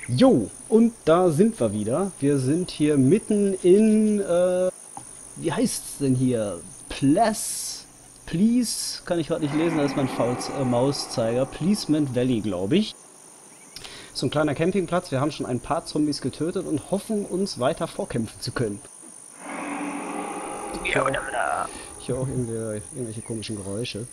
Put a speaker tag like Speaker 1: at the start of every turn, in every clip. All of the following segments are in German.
Speaker 1: Jo, und da sind wir wieder. Wir sind hier mitten in, wie heißt's denn hier? Please, kann ich gerade nicht lesen, da ist mein Mauszeiger. Pleasement Valley, glaube ich. So ein kleiner Campingplatz. Wir haben schon ein paar Zombies getötet und hoffen, uns weiter vorkämpfen zu können. Ich höre auch irgendwelche komischen Geräusche.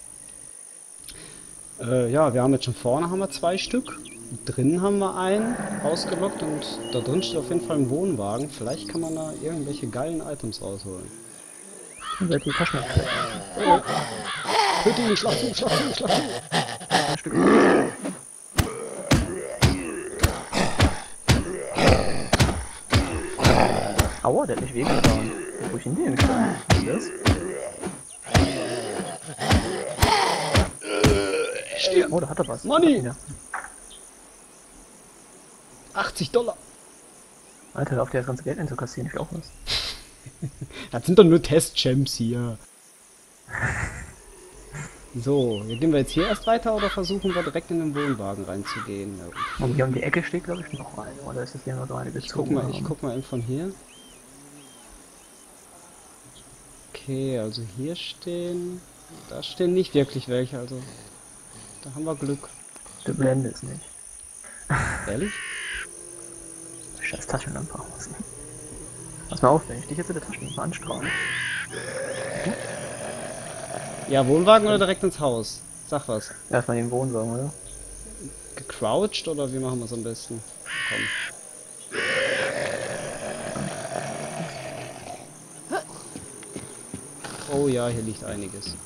Speaker 1: Ja, wir haben jetzt schon vorne haben wir 2 Stück. Drinnen haben wir einen ausgelockt und da drin steht auf jeden Fall ein Wohnwagen. Vielleicht kann man da irgendwelche geilen Items rausholen.
Speaker 2: Die Taschen
Speaker 1: Oh. Töte ihn, schlag zu, schlag zu, schlag zu.
Speaker 2: ein Stück. Aua, der hat mich wehgetan. Wo ich hin den kann? Was ist das? Oh, da hat er was.
Speaker 1: Money!
Speaker 2: Ja.
Speaker 1: $80.
Speaker 2: Alter, auf der das ganze Geld einzukassieren, ich will auch was.
Speaker 1: Das sind doch nur Testchamps hier. So, gehen wir jetzt hier erst weiter oder versuchen wir direkt in den Wohnwagen reinzugehen?
Speaker 2: Und hier um die Ecke steht, glaube ich, noch ein. Oder ist das hier nur so eine gezogen?
Speaker 1: Ich guck mal eben von hier. Okay, also hier stehen... Da stehen nicht wirklich welche, also... Da haben wir Glück.
Speaker 2: Du blendest nicht.
Speaker 1: Ehrlich?
Speaker 2: Scheiß Taschenlampe aus. Pass mal auf, wenn ich dich jetzt mit der Taschenlampe anstrahle.
Speaker 1: Ja, Wohnwagen oder direkt ins Haus? Sag was.
Speaker 2: Erstmal den Wohnwagen, oder?
Speaker 1: Gecrouched oder wie machen wir es am besten? Komm. Oh ja, hier liegt einiges.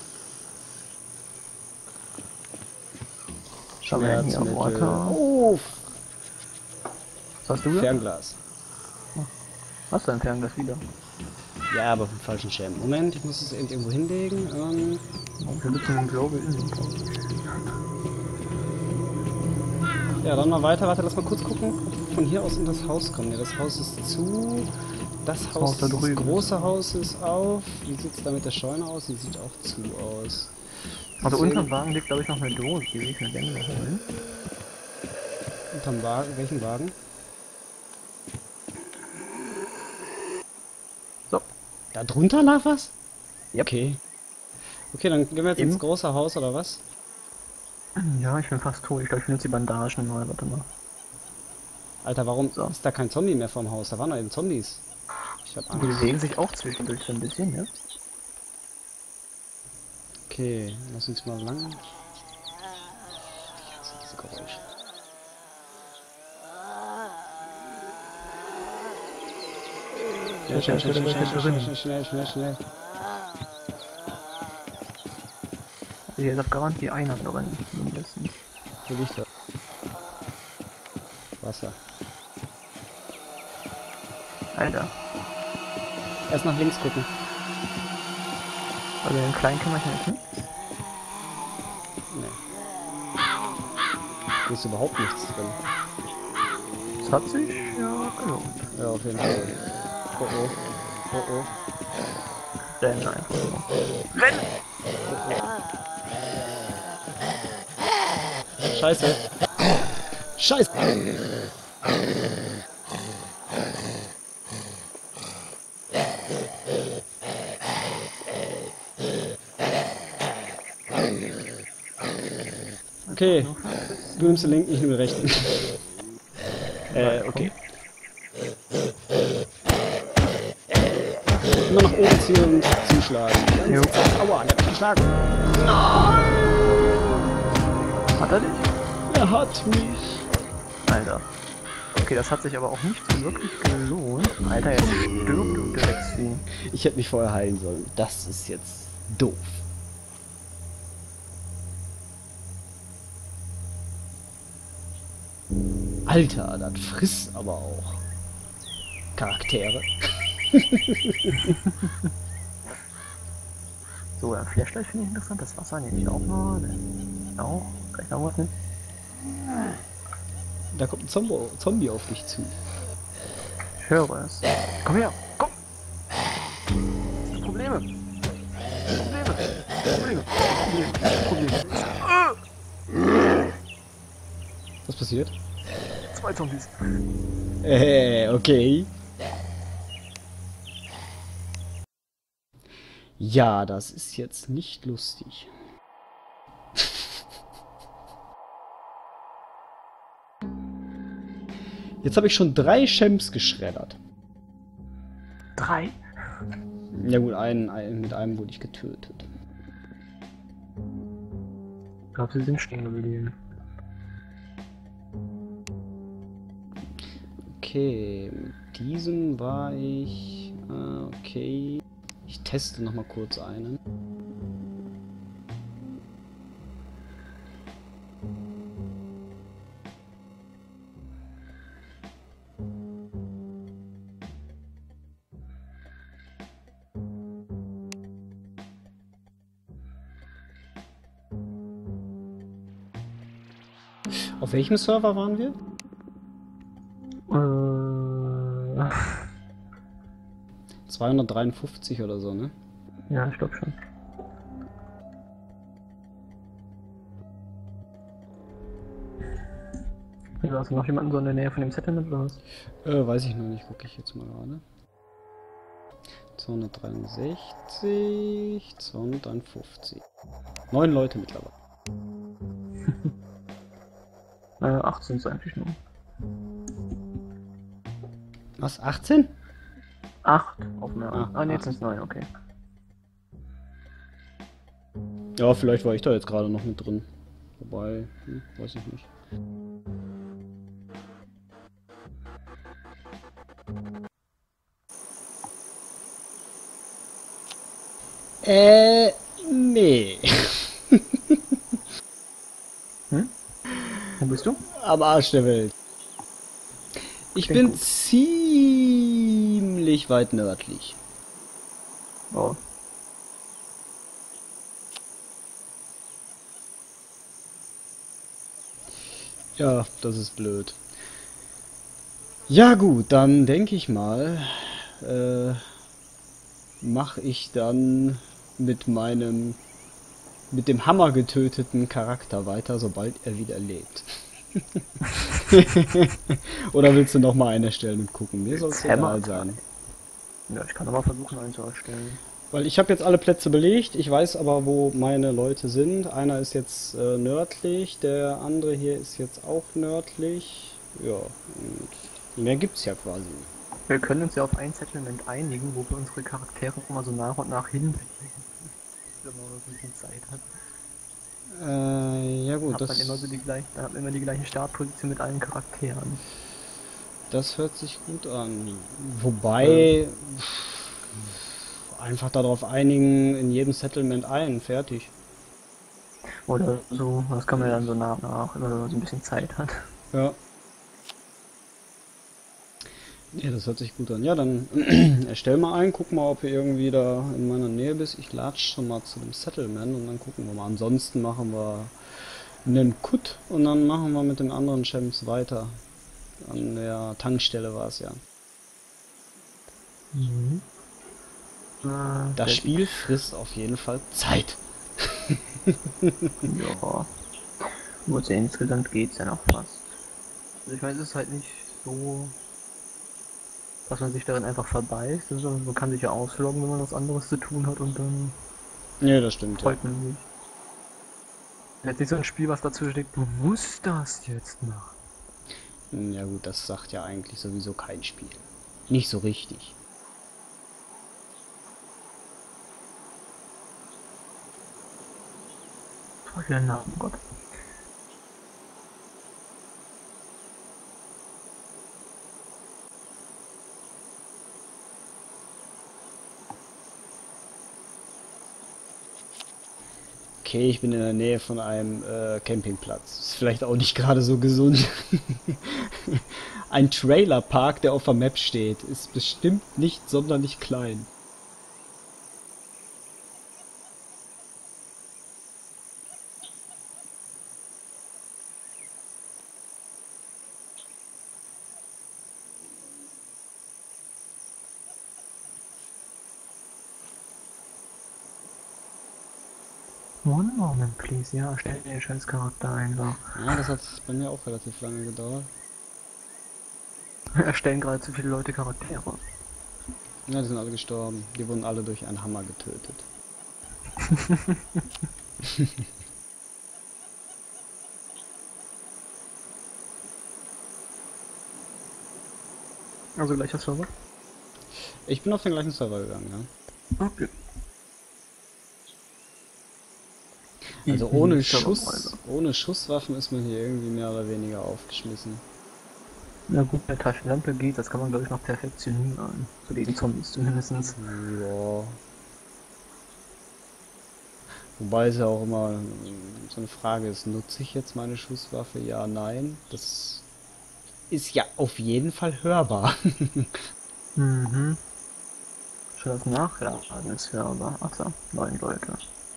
Speaker 2: Schauen wir hier am Water.
Speaker 1: Oh,
Speaker 2: Was hast du gesagt?
Speaker 1: Fernglas.
Speaker 2: Hast du ein Fernglas wieder?
Speaker 1: Ja, aber vom falschen Schirm. Moment, ich muss es eben irgendwo hinlegen.
Speaker 2: Wir sitzen im Global Inland.
Speaker 1: Ja, dann mal weiter. Warte, lass mal kurz gucken, ob wir von hier aus in das Haus kommen. Ja, das Haus ist zu. Das Haus,
Speaker 2: da
Speaker 1: das
Speaker 2: drüben.
Speaker 1: große Haus ist auf. Wie sieht es da mit der Scheune aus? Die sieht auch zu aus.
Speaker 2: Also
Speaker 1: So,
Speaker 2: unterm Wagen liegt, glaube ich, noch eine Dose, die will ich mir gerne holen.
Speaker 1: unterm Wagen? Welchen Wagen?
Speaker 2: So.
Speaker 1: Da drunter lag was?
Speaker 2: Yep.
Speaker 1: Okay. Okay, dann gehen wir jetzt
Speaker 2: Eben.
Speaker 1: ins große Haus, oder was?
Speaker 2: Ja, ich bin fast tot. Ich glaube, ich benutze die Bandagen mal. Warte mal.
Speaker 1: Alter, warum
Speaker 2: So.
Speaker 1: ist da kein Zombie mehr vorm Haus? Da waren doch eben Zombies. Ich hab
Speaker 2: Die
Speaker 1: Angst.
Speaker 2: bewegen sich auch zwischendurch so ein bisschen, ja?
Speaker 1: Okay, lass uns mal lang. Ich hasse diese Geräusche. Schnell.
Speaker 2: Hier ist auf Garantie einer drin. Mindestens.
Speaker 1: Wo liegt er? Wasser.
Speaker 2: Alter.
Speaker 1: Erst nach links gucken.
Speaker 2: Also den kleinen kann man hier nicht hin.
Speaker 1: Nee. Hier ist überhaupt nichts drin.
Speaker 2: Das hat sich ja gelohnt.
Speaker 1: Ja, auf jeden Fall. Oh oh. Oh oh.
Speaker 2: Renn einfach so.
Speaker 1: Scheiße. Scheiße. Okay. Du nimmst den linken, ich nehme den rechten. Okay. Immer nach oben ziehen und zuschlagen.
Speaker 2: Jo.
Speaker 1: Aua, der hat mich geschlagen.
Speaker 2: Hat er dich?
Speaker 1: Er hat mich.
Speaker 2: Alter. Okay, das hat sich aber auch nicht so wirklich gelohnt. Alter, jetzt stirb du Drecksvieh.
Speaker 1: Ich hätte mich vorher heilen sollen. Das ist jetzt doof. Alter, das frisst aber auch Charaktere.
Speaker 2: So, ein Flashlight finde ich interessant. Das Wasser nehme ich auch mal. Auch. Kann ich noch was nehmen?
Speaker 1: Da kommt ein Zombie auf dich zu.
Speaker 2: Ich höre es. Komm her, komm! Probleme! Probleme!
Speaker 1: Was passiert?
Speaker 2: 2 Zombies.
Speaker 1: Okay. Ja, das ist jetzt nicht lustig. Jetzt habe ich schon 3 Champs geschreddert.
Speaker 2: 3?
Speaker 1: Ja gut, mit einem wurde ich getötet.
Speaker 2: Ich glaube, sie sind stehen geblieben.
Speaker 1: Okay, mit diesem war ich... okay. Ich teste noch mal kurz einen. Auf welchem Server waren wir? 253 oder so, ne?
Speaker 2: Ja, ich glaube schon. Hast du noch jemanden so in der Nähe von dem Settlement oder was?
Speaker 1: Weiß ich noch nicht, gucke ich jetzt mal gerade. 263, 251. 9 Leute mittlerweile.
Speaker 2: 8 sind es eigentlich nur.
Speaker 1: Was, 18?
Speaker 2: 8 auf mehr.
Speaker 1: Ah,
Speaker 2: Ne, jetzt sind es 9, okay.
Speaker 1: Ja, vielleicht war ich da jetzt gerade noch mit drin. Wobei, weiß ich nicht. Nee.
Speaker 2: Wo bist du?
Speaker 1: Am Arsch der Welt. Ich bin ziemlich weit nördlich.
Speaker 2: Oh.
Speaker 1: Ja, das ist blöd. Ja gut, dann denke ich mal, mache ich dann mit dem Hammer getöteten Charakter weiter, sobald er wieder lebt. Oder willst du noch mal einen erstellen und gucken? Mir soll es egal sein.
Speaker 2: Ja, ich kann aber versuchen, einen zu erstellen.
Speaker 1: Weil ich habe jetzt alle Plätze belegt, ich weiß aber, wo meine Leute sind. Einer ist jetzt nördlich, der andere hier ist jetzt auch nördlich. Ja, und mehr gibt's ja quasi nicht.
Speaker 2: Wir können uns ja auf ein Settlement einigen, wo wir unsere Charaktere immer so nach und nach hin. Wenn man ein bisschen Zeit hat.
Speaker 1: Ja gut,
Speaker 2: Dann hat man immer die gleiche Startposition mit allen Charakteren.
Speaker 1: Das hört sich gut an. Wobei, einfach darauf einigen, in jedem Settlement ein, fertig.
Speaker 2: Oder so, das kann man dann so nach und nach, immer wenn man so ein bisschen Zeit hat.
Speaker 1: Ja. Ja, das hört sich gut an. Ja, dann erstell mal ein, guck mal, ob du irgendwie da in meiner Nähe bist. Ich latsch schon mal zu dem Settlement und dann gucken wir mal. Ansonsten machen wir einen Cut und dann machen wir mit den anderen Champs weiter. An der Tankstelle war es ja.
Speaker 2: Mhm.
Speaker 1: Das Spiel frisst auf jeden Fall Zeit.
Speaker 2: Ja. Gut, insgesamt geht's ja noch fast. Also ich meine, es ist halt nicht so, dass man sich darin einfach verbeißt, sondern man kann sich ja ausloggen, wenn man was anderes zu tun hat und dann
Speaker 1: Ja, das stimmt.
Speaker 2: freut man sich. Jetzt nicht so ein Spiel, was dazu steht, du musst das jetzt machen.
Speaker 1: Ja gut, das sagt ja eigentlich sowieso kein Spiel. Nicht so richtig.
Speaker 2: Was für ein Name, Gott.
Speaker 1: Okay, ich bin in der Nähe von einem Campingplatz. Ist vielleicht auch nicht gerade so gesund. Ein Trailerpark, der auf der Map steht, ist bestimmt nicht sonderlich klein.
Speaker 2: One moment, please. Ja, stell den scheiß Charakter einfach.
Speaker 1: Ja, das hat bei mir auch relativ lange gedauert.
Speaker 2: Erstellen gerade zu viele Leute Charaktere.
Speaker 1: Ja, die sind alle gestorben. Die wurden alle durch einen Hammer getötet.
Speaker 2: Also gleicher Server?
Speaker 1: Ich bin auf den gleichen Server gegangen, ja.
Speaker 2: Okay.
Speaker 1: Also ohne Schusswaffen ist man hier irgendwie mehr oder weniger aufgeschmissen.
Speaker 2: Na gut, eine Taschenlampe geht, das kann man glaube ich noch perfektionieren. Zu den Zombies zumindest.
Speaker 1: Ja. Wobei es ja auch immer so eine Frage ist, nutze ich jetzt meine Schusswaffe? Ja, nein. Das ist ja auf jeden Fall hörbar.
Speaker 2: Mhm. Schon das Nachladen ist Server. Achso, 9 Leute.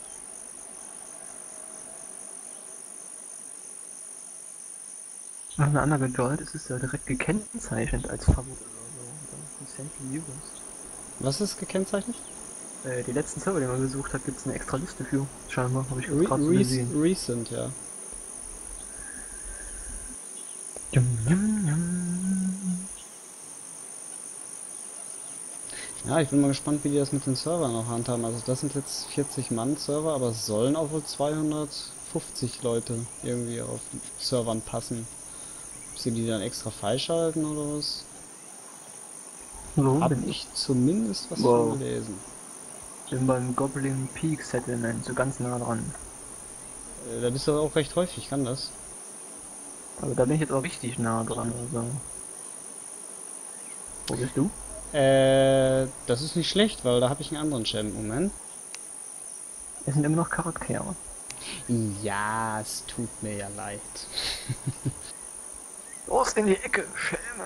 Speaker 2: Nach einer anderen Jolt ist es ja direkt gekennzeichnet als Favorit oder so.
Speaker 1: Was ist gekennzeichnet?
Speaker 2: Die letzten Server, die man gesucht hat, gibt es eine extra Liste für. Scheinbar, habe ich gerade so gesehen.
Speaker 1: Recent, ja. Ja, ich bin mal gespannt, wie die das mit den Servern noch handhaben. Also das sind jetzt 40-Mann-Server, aber es sollen auch wohl 250 Leute irgendwie auf Servern passen. Ob sie die dann extra freischalten oder was?
Speaker 2: So,
Speaker 1: Hab ich zumindest was von gelesen.
Speaker 2: Bin beim Goblin Peak Settlement, so ganz nah dran.
Speaker 1: Da bist du auch recht häufig, kann das?
Speaker 2: Aber da bin ich jetzt auch richtig nah dran. Also. Wo bist du?
Speaker 1: Das ist nicht schlecht, weil da habe ich einen anderen Champ. Moment.
Speaker 2: Es sind immer noch Charaktere.
Speaker 1: Ja, es tut mir ja leid.
Speaker 2: Los in die Ecke, Schelme!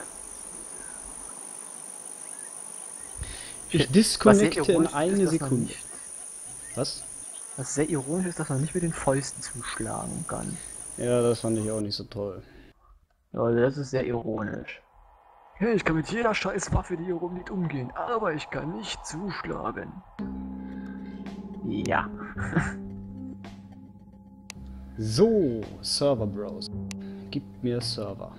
Speaker 1: Ich disconnecte in eine Sekunde. Was?
Speaker 2: Was sehr ironisch ist, dass man nicht mit den Fäusten zuschlagen kann.
Speaker 1: Ja, das fand ich auch nicht so toll.
Speaker 2: Also das ist sehr ironisch. Hey, ich kann mit jeder scheiß Waffe, die hier rumliegt, umgehen, aber ich kann nicht zuschlagen. Ja.
Speaker 1: So, Server Browser. Gib mir Server.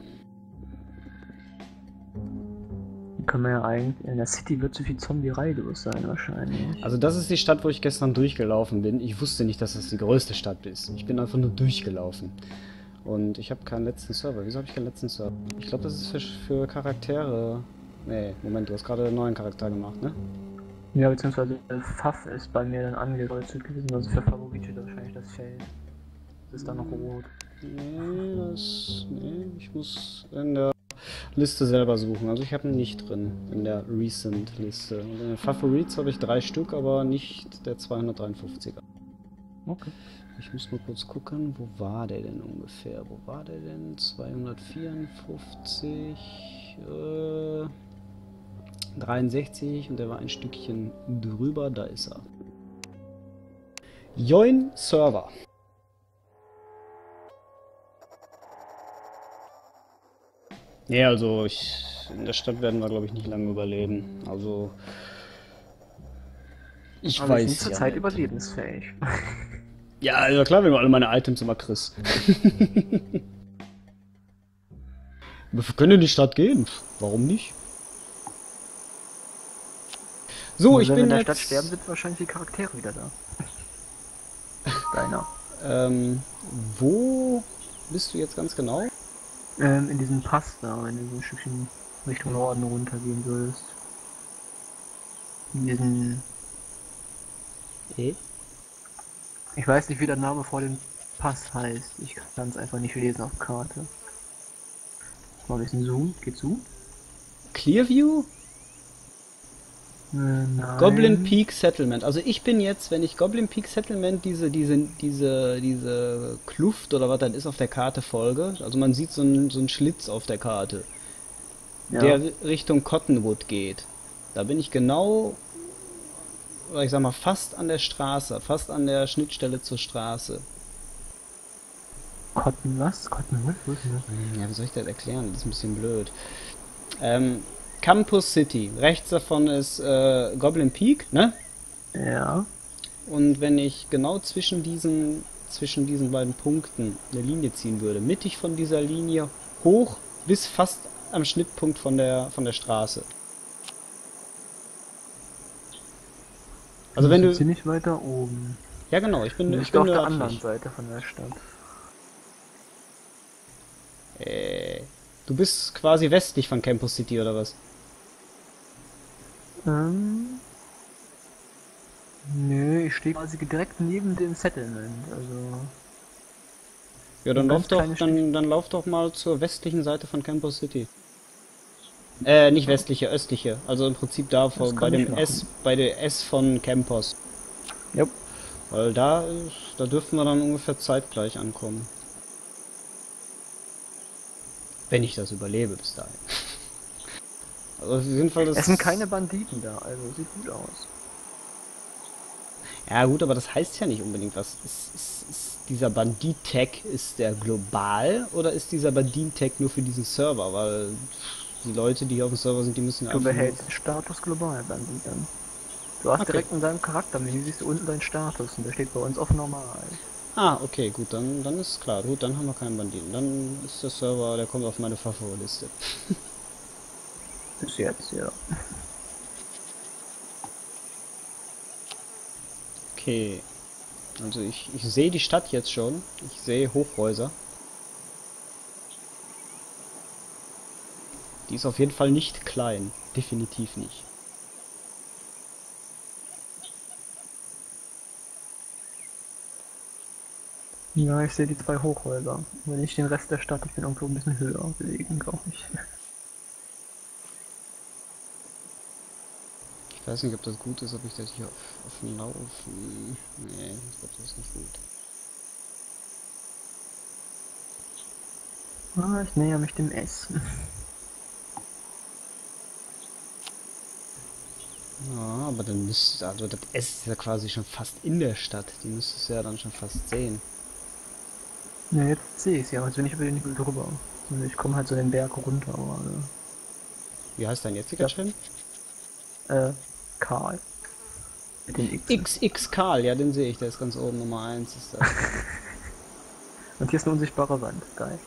Speaker 2: Können wir ja eigentlich. In der City wird zu viel Zombie-Reihe los sein wahrscheinlich.
Speaker 1: Also das ist die Stadt, wo ich gestern durchgelaufen bin. Ich wusste nicht, dass das die größte Stadt ist. Ich bin einfach nur durchgelaufen. Und ich habe keinen letzten Server. Wieso habe ich keinen letzten Server? Ich glaube, das ist für Charaktere. Nee, Moment, du hast gerade einen neuen Charakter gemacht, ne?
Speaker 2: Ja, beziehungsweise Pfaff ist bei mir dann angekreuzt gewesen, also für Favorite wahrscheinlich das Feld. Das ist dann noch rot.
Speaker 1: Nee, ich muss in der Liste selber suchen. Also ich habe ihn nicht drin in der Recent Liste. Und in den Favorites habe ich 3 Stück, aber nicht der 253er.
Speaker 2: Okay.
Speaker 1: Ich muss mal kurz gucken, wo war der denn ungefähr? Wo war der denn? 254, 63 und der war ein Stückchen drüber. Da ist er. Join Server. Ja, also in der Stadt werden wir, glaube ich, nicht lange überleben. Also ich
Speaker 2: aber
Speaker 1: weiß
Speaker 2: sind zur
Speaker 1: ja
Speaker 2: Zeit
Speaker 1: nicht.
Speaker 2: überlebensfähig.
Speaker 1: Ja, also klar, wenn du alle meine Items immer kriegst. Wir können in die Stadt gehen. Warum nicht? So,
Speaker 2: und
Speaker 1: ich
Speaker 2: wenn
Speaker 1: bin
Speaker 2: wir in der
Speaker 1: jetzt...
Speaker 2: Stadt sterben, sind wahrscheinlich die Charaktere wieder da. Deiner.
Speaker 1: Wo bist du jetzt ganz genau?
Speaker 2: In diesem Pass da, wenn du so ein Stückchen Richtung Norden runtergehen würdest. In diesem... Ich weiß nicht, wie der Name vor dem Pass heißt. Ich kann es einfach nicht lesen auf Karte. Mal ein bisschen Zoom. Geht zu?
Speaker 1: Clearview?
Speaker 2: Nein.
Speaker 1: Goblin Peak Settlement. Also ich bin jetzt, wenn ich Goblin Peak Settlement diese Kluft oder was das ist auf der Karte folge, also man sieht so einen Schlitz auf der Karte,
Speaker 2: Ja.
Speaker 1: der Richtung Cottonwood geht. Da bin ich genau, oder ich sag mal, fast an der Straße, fast an der Schnittstelle zur Straße.
Speaker 2: Cottonwood? Wo ist denn das?
Speaker 1: Ja, wie soll ich das erklären? Das ist ein bisschen blöd. Campus City. Rechts davon ist Goblin Peak, ne?
Speaker 2: Ja.
Speaker 1: Und wenn ich genau zwischen diesen beiden Punkten eine Linie ziehen würde, mittig von dieser Linie hoch bis fast am Schnittpunkt von der Straße. Also wenn
Speaker 2: sind
Speaker 1: du...
Speaker 2: ziemlich weiter oben.
Speaker 1: Ja genau, ich bin
Speaker 2: Ich bin auf der
Speaker 1: nördlich.
Speaker 2: anderen Seite von der Stadt.
Speaker 1: Du bist quasi westlich von Campus City oder was?
Speaker 2: Ähm, Nö, ich stehe quasi direkt neben dem Settlement. Also
Speaker 1: Ja,
Speaker 2: ein
Speaker 1: dann lauf
Speaker 2: ganz
Speaker 1: doch,
Speaker 2: kleines Stück.
Speaker 1: dann lauf doch mal zur westlichen Seite von Campus City. Nicht westliche, östliche. Also im Prinzip da
Speaker 2: Das
Speaker 1: bei
Speaker 2: kann ich
Speaker 1: dem
Speaker 2: machen.
Speaker 1: bei der S von Campus.
Speaker 2: Jupp.
Speaker 1: Weil da dürften wir dann ungefähr zeitgleich ankommen. Wenn ich das überlebe bis dahin. Also auf jeden Fall
Speaker 2: Es sind
Speaker 1: das...
Speaker 2: keine Banditen da, also sieht gut aus.
Speaker 1: Ja gut, aber das heißt ja nicht unbedingt was. Ist dieser Bandit-Tag, ist der global oder ist dieser Bandit-Tag nur für diesen Server? Weil die Leute, die hier auf dem Server sind, die müssen ja
Speaker 2: Du
Speaker 1: einfach nur...
Speaker 2: behältst den Status global Bandit dann. Du hast
Speaker 1: Okay.
Speaker 2: direkt in deinem Charaktermenü siehst du unten deinen Status und der steht bei uns auf normal.
Speaker 1: Ah, okay, gut, dann ist klar. Gut, dann haben wir keinen Banditen. Dann ist der Server, der kommt auf meine Favorliste.
Speaker 2: Bis jetzt, ja.
Speaker 1: Okay. Also ich sehe die Stadt jetzt schon. Ich sehe Hochhäuser. Die ist auf jeden Fall nicht klein. Definitiv nicht.
Speaker 2: Ja, ich sehe die zwei Hochhäuser. Wenn nicht den Rest der Stadt, ich bin irgendwo ein bisschen höher gelegen, glaube ich.
Speaker 1: Ich weiß nicht, ob das gut ist, ob ich das hier auf dem Lauf... Nee, ich glaube, das ist nicht gut.
Speaker 2: Ah, ich näher mich dem S.
Speaker 1: Ja, aber dann müsste... Also das S ist ja quasi schon fast in der Stadt. Die müsstest du ja dann schon fast sehen.
Speaker 2: Ja, jetzt sehe ich es ja, jetzt bin ich über den Hügel drüber. Also ich komme halt so den Berg runter gerade.
Speaker 1: Wie heißt dein jetziger
Speaker 2: Ja.
Speaker 1: Champ?
Speaker 2: Karl. Mit den X.
Speaker 1: XX Karl, ja, den sehe ich. Der ist ganz oben, Nummer 1 ist das.
Speaker 2: Und hier ist eine unsichtbare Wand. Geil.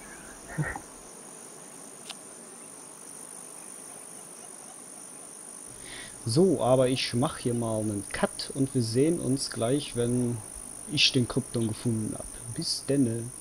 Speaker 1: So, aber ich mache hier mal einen Cut und wir sehen uns gleich, wenn ich den Krypton gefunden habe. Bis denne.